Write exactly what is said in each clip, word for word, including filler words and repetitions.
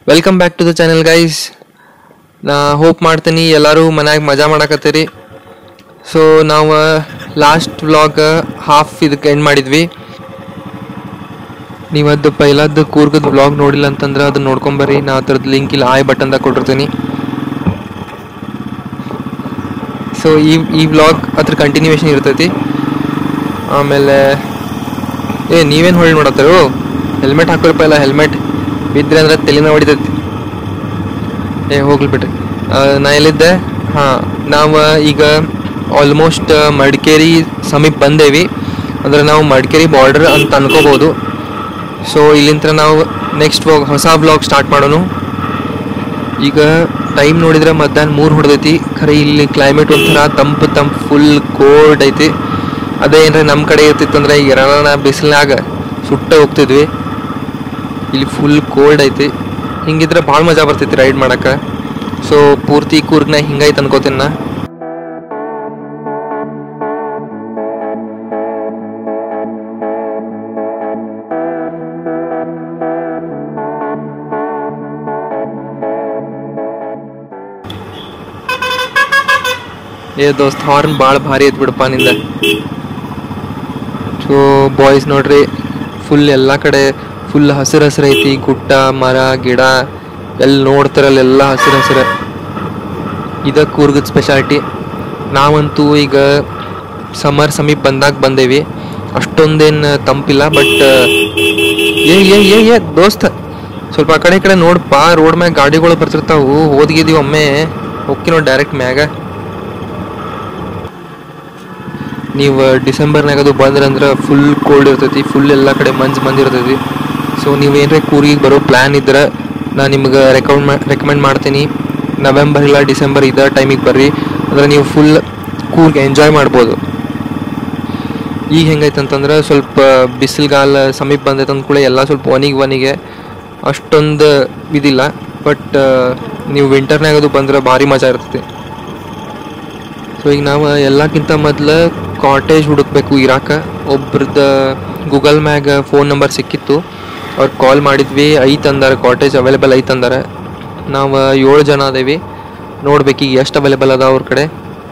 Welcome back to the channel guys. ನಾ hope ಮಾಡ್ತೀನಿ ಎಲ್ಲರೂ ಮನ್ಯಾಗ ಮಜಾ ಮಾಡಕತ್ತೀರಿ. ಸೊ ನಾವು ಲಾಸ್ಟ್ ವ್ಲಾಗ್ ಹಾಫ್ ಇದಕ್ಕೆ ಎಂಡ್ ಮಾಡಿದ್ವಿ. ನೀವು ಅದು ಪೈಲದ್ದು ಕೂರ್ಗದ ವ್ಲಾಗ್ ನೋಡಿಲ್ಲ ಅಂತಂದ್ರೆ ಅದನ್ನ ನೋಡ್ಕೊಂಬರ್ರಿ. ನಾ ಅದ್ರದ್ದು ಲಿಂಕ್ ಇಲ್ಲಿ ಐ ಬಟನ್ದಾಗ ಕೊಟ್ಟಿರ್ತೀನಿ. ಸೊ ಈ ಈ ವ್ಲಾಗ್ ಅದ್ರ ಕಂಟಿನ್ಯೂಯೇಷನ್ ಇರ್ತೈತಿ. ಆಮೇಲೆ ಏ ನೀವೇನು ಹೊಳ್ಳಿ ನೋಡತ್ತಾರೋ, ಹೆಲ್ಮೆಟ್ ಹಾಕೋರಪ್ಪ, ಇಲ್ಲ ಹೆಲ್ಮೆಟ್ ಬಿದ್ದರೆ ಅಂದ್ರೆ ತಲೆನ ಹೊಡಿತೈತಿ. ಏ ಹೋಗ್ಲಿ ಬಿಡ್ರಿ. ನಾ ಎಲ್ಲಿದ್ದೆ? ಹಾಂ, ನಾವು ಈಗ ಆಲ್ಮೋಸ್ಟ್ ಮಡಿಕೇರಿ ಸಮೀಪ ಬಂದೇವಿ. ಅಂದ್ರೆ ನಾವು ಮಡಿಕೇರಿ ಬಾರ್ಡರ್ ಅಂತ ಅನ್ಕೋಬೋದು. ಸೊ ಇಲ್ಲಿಂದ ನಾವು ನೆಕ್ಸ್ಟ್ ವ್ಲಾಗ್ ಹೊಸ ವ್ಲಾಗ್ ಸ್ಟಾರ್ಟ್ ಮಾಡೋಣ. ಈಗ ಟೈಮ್ ನೋಡಿದ್ರೆ ಮಧ್ಯಾಹ್ನ ಮೂರು ಹೊಡೆದೈತಿ. ಖರೆ ಇಲ್ಲಿ ಕ್ಲೈಮೇಟ್ ಒಂಥರ ತಂಪು ತಂಪು ಫುಲ್ ಕೋಲ್ಡ್ ಐತಿ. ಅದೇ ಏನ್ರೆ ನಮ್ಮ ಕಡೆ ಇರ್ತಿತ್ತಂದ್ರೆ ಈಗ ರಣ ಬಿಸಿಲಾಗ ಸುಟ್ಟ ಹೋಗ್ತಿದ್ವಿ. ಇಲ್ಲಿ ಫುಲ್ ಕೋಲ್ಡ್ ಐತಿ. ಹಿಂಗಿದ್ರೆ ಭಾಳ ಮಜಾ ಬರ್ತೈತಿ ರೈಡ್ ಮಾಡಕ್ಕೆ. ಸೊ ಪೂರ್ತಿ ಕೂರ್ಗ್ನ ಹಿಂಗೈತೆ ಅನ್ಕೋತೀನಿ ನಾ. ಏ ದೋಸ್ತ್, ಹಾರ್ನ್ ಭಾಳ ಭಾರಿ ಐತ್ ಬಿಡಪ್ಪ ನಿಂದ. ಸೊ ಬಾಯ್ಸ್ ನೋಡ್ರಿ, ಫುಲ್ ಎಲ್ಲ ಕಡೆ ಫುಲ್ ಹಸಿರು ಹಸಿರು ಐತಿ. ಗುಡ್ಡ, ಮರ, ಗಿಡ ಎಲ್ಲಿ ನೋಡ್ತಾರಲ್ಲೆಲ್ಲ ಹಸಿರು ಹಸಿರು. ಇದ ಕೂರ್ಗದ ಸ್ಪೆಷಾಲಿಟಿ. ನಾವಂತೂ ಈಗ ಸಮ್ಮರ್ ಸಮೀಪ ಬಂದಾಗ ಬಂದೇವಿ. ಅಷ್ಟೊಂದೇನು ತಂಪಿಲ್ಲ. ಬಟ್ ಏ ಏ ಏ ಏ ದೋಸ್ತ, ಸ್ವಲ್ಪ ಆ ಕಡೆ ಈ ಕಡೆ ನೋಡಪ್ಪ. ರೋಡ್ ಮ್ಯಾಗ ಗಾಡಿಗಳು ಬರ್ತಿರ್ತಾವು. ಹೋದ್ಗಿದ್ದೀವಿ ಒಮ್ಮೆ, ಹೋಗಿ ನೋಡಿ ಡೈರೆಕ್ಟ್ ಮ್ಯಾಗ. ನೀವು ಡಿಸೆಂಬರ್ನಾಗ ಅದು ಬಂದ್ರಂದ್ರೆ ಫುಲ್ ಕೋಲ್ಡ್ ಇರ್ತೈತಿ. ಫುಲ್ ಎಲ್ಲ ಕಡೆ ಮಂಜು ಮಂಜು ಇರ್ತೈತಿ. ಸೊ ನೀವು ಏನಾರ ಕೂರ್ಗಿಗೆ ಬರೋ ಪ್ಲ್ಯಾನ್ ಇದ್ರೆ ನಾನು ನಿಮ್ಗೆ ರೆಕಮೆಂಡ್ ರೆಕಮೆಂಡ್ ಮಾಡ್ತೀನಿ. ನವೆಂಬರ್ ಇಲ್ಲ ಡಿಸೆಂಬರ್ ಇದೇ ಟೈಮಿಗೆ ಬರ್ರಿ. ಅಂದರೆ ನೀವು ಫುಲ್ ಕೂರ್ಗ್ ಎಂಜಾಯ್ ಮಾಡ್ಬೋದು. ಈಗ ಹೆಂಗೈತೆ ಅಂತಂದ್ರೆ ಸ್ವಲ್ಪ ಬಿಸಿಲುಗಾಲ ಸಮೀಪ ಬಂದೈತೆ ಅಂದ್ಕೂಳೆ ಎಲ್ಲ ಸ್ವಲ್ಪ ಒನಿಗೆ ಒನಿಗೆ ಅಷ್ಟೊಂದು ಇದಿಲ್ಲ. ಬಟ್ ನೀವು ವಿಂಟರ್ನಾಗ ಅದು ಬಂದ್ರೆ ಭಾರಿ ಮಜಾ ಇರ್ತೈತಿ. ಸೊ ಈಗ ನಾವು ಎಲ್ಲಕ್ಕಿಂತ ಮೊದಲು ಕಾಟೇಜ್ ಹುಡುಕ್ಬೇಕು ಇರಾಕ. ಒಬ್ರದ್ದು ಗೂಗಲ್ ಮ್ಯಾಗ ಫೋನ್ ನಂಬರ್ ಸಿಕ್ಕಿತ್ತು. ಅವ್ರು ಕಾಲ್ ಮಾಡಿದ್ವಿ. ಐತೆ ಅಂದಾರೆ, ಕಾಟೇಜ್ ಅವೈಲೇಬಲ್ ಐತೆ ಅಂದಾರೆ. ನಾವು ಏಳು ಜನ ಅದೇವಿ. ನೋಡ್ಬೇಕು ಈಗ ಎಷ್ಟು ಅವೈಲೇಬಲ್ ಅದ ಅವ್ರ ಕಡೆ.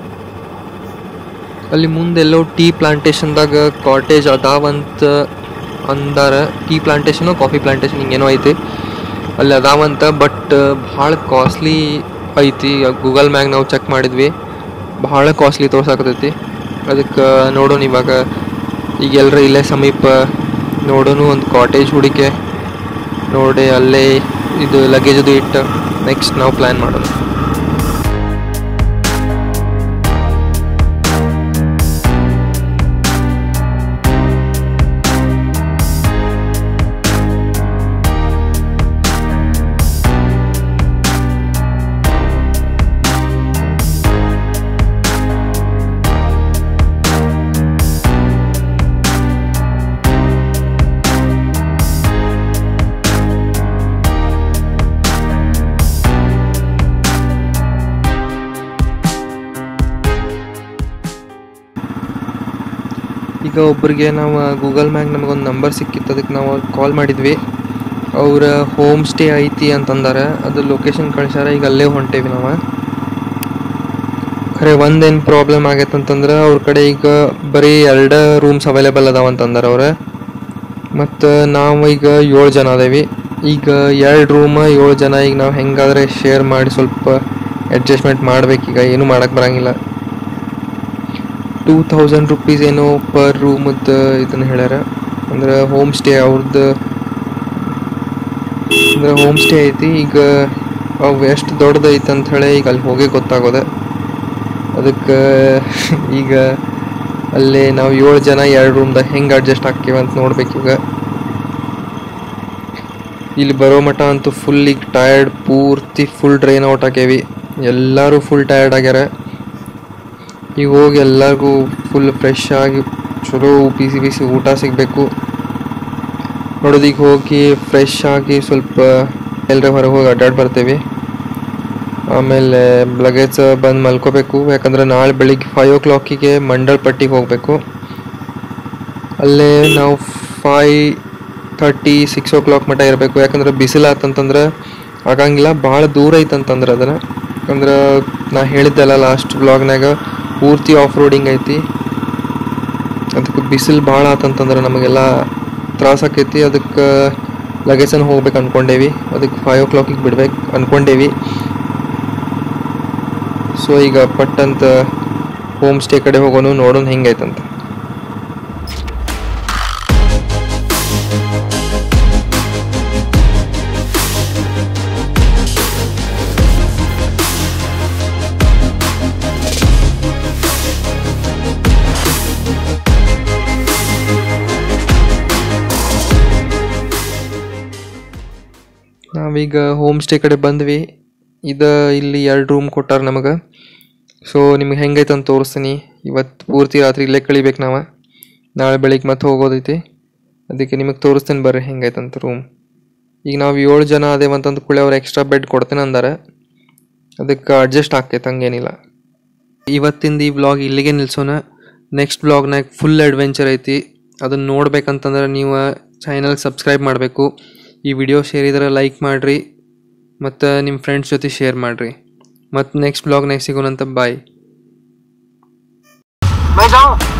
ಅಲ್ಲಿ ಮುಂದೆಲ್ಲೋ ಟೀ ಪ್ಲಾಂಟೇಶನ್ದಾಗ ಕಾಟೇಜ್ ಅದಾವಂತ ಅಂದಾರ. ಟೀ ಪ್ಲಾಂಟೇಶನು ಕಾಫಿ ಪ್ಲಾಂಟೇಶನ್ ಹಿಂಗೇನೋ ಐತಿ ಅಲ್ಲಿ ಅದಾವಂತ. ಬಟ್ ಭಾಳ ಕಾಸ್ಟ್ಲಿ ಐತಿ. ಗೂಗಲ್ ಮ್ಯಾಗ ನಾವು ಚೆಕ್ ಮಾಡಿದ್ವಿ, ಭಾಳ ಕಾಸ್ಟ್ಲಿ ತೋರ್ಸಾಕತೈತಿ. ಅದಕ್ಕೆ ನೋಡೋಣ ಇವಾಗ. ಈಗ ಎಲ್ಲರ ಇಲ್ಲೇ ಸಮೀಪ ನೋಡೋಣ ಒಂದು ಕಾಟೇಜ್ ಹುಡುಕೆ ನೋಡಿ ಅಲ್ಲೇ ಇದು ಲಗೇಜ್ ಅದು ಇಟ್ಟು ನೆಕ್ಸ್ಟ್ ನಾವು ಪ್ಲ್ಯಾನ್ ಮಾಡೋಣ. ಈಗ ಒಬ್ಬರಿಗೆ ನಾವು ಗೂಗಲ್ ಮ್ಯಾಗ ನಮಗೊಂದು ನಂಬರ್ ಸಿಕ್ಕಿತ್ತು. ಅದಕ್ಕೆ ನಾವು ಕಾಲ್ ಮಾಡಿದ್ವಿ. ಅವ್ರ ಹೋಮ್ ಸ್ಟೇ ಐತಿ ಅಂತಂದಾರೆ. ಅದು ಲೊಕೇಶನ್ ಕಳ್ಸ್ಯಾರ. ಈಗ ಅಲ್ಲೇ ಹೊಂಟೇವಿ ನಾವು. ಖರೆ ಒಂದೇನು ಪ್ರಾಬ್ಲಮ್ ಆಗೈತೆ ಅಂತಂದ್ರೆ ಅವ್ರ ಕಡೆ ಈಗ ಬರೀ ಎರಡು ರೂಮ್ಸ್ ಅವೈಲೇಬಲ್ ಅದಾವಂತಂದಾರೆ ಅವ್ರು. ಮತ್ತು ನಾವು ಈಗ ಏಳು ಜನ ಅದೇವಿ. ಈಗ ಎರಡು ರೂಮ್ ಏಳು ಜನ. ಈಗ ನಾವು ಹೆಂಗಾದ್ರೆ ಶೇರ್ ಮಾಡಿ ಸ್ವಲ್ಪ ಅಡ್ಜಸ್ಟ್ಮೆಂಟ್ ಮಾಡ್ಬೇಕೀಗ. ಏನೂ ಮಾಡೋಕ್ಕೆ ಬರೋಂಗಿಲ್ಲ. ಟೂ ಥೌಸಂಡ್ ರುಪೀಸ್ ಏನೋ ಪರ್ ರೂಮದ್ದು ಇದನ್ನು ಹೇಳ್ಯಾರ. ಅಂದ್ರೆ ಹೋಮ್ ಸ್ಟೇ ಅವ್ರದ್ದು. ಅಂದ್ರೆ ಹೋಮ್ ಸ್ಟೇ ಐತಿ. ಈಗ ಅವು ಎಷ್ಟು ದೊಡ್ಡದು ಐತೆ ಅಂಥೇಳಿ ಈಗ ಅಲ್ಲಿ ಹೋಗಿ ಗೊತ್ತಾಗೋದೆ. ಅದಕ್ಕೆ ಈಗ ಅಲ್ಲೇ ನಾವು ಏಳು ಜನ ಎರಡು ರೂಮ್ದಾಗ ಹೆಂಗೆ ಅಡ್ಜಸ್ಟ್ ಆಗ್ತೀವಿ ಅಂತ ನೋಡ್ಬೇಕೀಗ. ಇಲ್ಲಿ ಬರೋ ಮಟ್ಟ ಅಂತೂ ಫುಲ್ ಈಗ ಟಯರ್ಡ್, ಪೂರ್ತಿ ಫುಲ್ ಡ್ರೈನ್ ಔಟ್ ಆಗ್ಯಾವಿ. ಎಲ್ಲರೂ ಫುಲ್ ಟಯರ್ಡ್ ಆಗ್ಯಾರ. ಈಗ ಹೋಗಿ ಎಲ್ಲರಿಗೂ ಫುಲ್ ಫ್ರೆಶ್ ಆಗಿ ಚಲೋ ಬಿಸಿ ಬಿಸಿ ಊಟ ಸಿಗಬೇಕು. ನೋಡೋದು ಈಗ ಹೋಗಿ ಫ್ರೆಶ್ ಆಗಿ ಸ್ವಲ್ಪ ಎಲ್ಲರ ಹೊರಗೆ ಹೋಗಿ ಅಡ್ಡಾಡಿ ಬರ್ತೇವೆ. ಆಮೇಲೆ ಲಗೇಜ್ ಬಂದು ಮಲ್ಕೋಬೇಕು. ಯಾಕಂದ್ರೆ ನಾಳೆ ಬೆಳಿಗ್ಗೆ ಫೈವ್ ಓ ಕ್ಲಾಕಿಗೆ ಮಂಡಲ್ ಪಟ್ಟಿಗೆ ಹೋಗಬೇಕು. ಅಲ್ಲೇ ನಾವು five thirty six o'clock ಮಟ್ಟ ಇರಬೇಕು. ಯಾಕಂದ್ರೆ ಬಿಸಿಲಾತಂತಂದ್ರೆ ಆಗಂಗಿಲ್ಲ, ಭಾಳ ದೂರ ಐತಂತಂದ್ರೆ ಅದನ್ನು ಅಂದ್ರೆ ನಾ ಹೇಳಿದ್ದೆಲ್ಲ ಲಾಸ್ಟ್ ಬ್ಲಾಗ್ನಾಗ ಪೂರ್ತಿ ಆಫ್ ರೋಡಿಂಗ್ ಐತಿ. ಅದಕ್ಕೆ ಬಿಸಿಲು ಭಾಳ ಆತಂತಂದ್ರೆ ನಮಗೆಲ್ಲ ತ್ರಾಸ ಆಕೈತಿ. ಅದಕ್ಕೆ ಲಗೇಜನ್ನು ಹೋಗ್ಬೇಕು ಅಂದ್ಕೊಂಡೇವಿ. ಅದಕ್ಕೆ ಫೈವ್ ಓ ಕ್ಲಾಕಿಗೆ ಬಿಡ್ಬೇಕು ಅಂದ್ಕೊಂಡೇವಿ. ಸೊ ಈಗ ಪಟ್ಟಂತ ಹೋಮ್ ಸ್ಟೇ ಕಡೆ ಹೋಗೋನು, ನೋಡೋಣ ಹೆಂಗೈತಂತ. ನಾವೀಗ ಹೋಮ್ ಸ್ಟೇ ಕಡೆ ಬಂದ್ವಿ. ಇದು ಇಲ್ಲಿ ಎರಡು ರೂಮ್ ಕೊಟ್ಟಾರ ನಮಗೆ. ಸೊ ನಿಮ್ಗೆ ಹೆಂಗೈತೆ ಅಂತ ತೋರಿಸ್ತೀನಿ. ಇವತ್ತು ಪೂರ್ತಿ ರಾತ್ರಿ ಇಲ್ಲೇ ಕಳಿಬೇಕು ನಾವು. ನಾಳೆ ಬೆಳಿಗ್ಗೆ ಮತ್ತೆ ಹೋಗೋದೈತಿ. ಅದಕ್ಕೆ ನಿಮಗೆ ತೋರಿಸ್ತೇನೆ ಬರ್ರಿ ಹೆಂಗೈತಂತ ರೂಮ್. ಈಗ ನಾವು ಏಳು ಜನ ಅದೇವಂತಂದು ಕೂಡಲೇ ಅವ್ರು ಎಕ್ಸ್ಟ್ರಾ ಬೆಡ್ ಕೊಡ್ತೇನೆ ಅಂದಾರೆ. ಅದಕ್ಕೆ ಅಡ್ಜಸ್ಟ್ ಆಗ್ತೈತೆ, ಹಂಗೇನಿಲ್ಲ. ಇವತ್ತಿಂದ ಈ ವ್ಲಾಗ್ ಇಲ್ಲಿಗೆ ನಿಲ್ಸೋಣ. ನೆಕ್ಸ್ಟ್ ವ್ಲಾಗ್ನಾಗ ಫುಲ್ ಅಡ್ವೆಂಚರ್ ಐತಿ. ಅದನ್ನು ನೋಡ್ಬೇಕಂತಂದ್ರೆ ನೀವು ಚಾನಲ್ಗೆ ಸಬ್ಸ್ಕ್ರೈಬ್ ಮಾಡಬೇಕು. ಈ ವಿಡಿಯೋ ಶೇರ್ ಇದ್ರೆ ಲೈಕ್ ಮಾಡಿರಿ ಮತ್ತು ನಿಮ್ಮ ಫ್ರೆಂಡ್ಸ್ ಜೊತೆ ಶೇರ್ ಮಾಡಿರಿ. ಮತ್ತು ನೆಕ್ಸ್ಟ್ ಬ್ಲಾಗ್ನಾಗ ಸಿಗೋಣಂತ. ಬಾಯ್.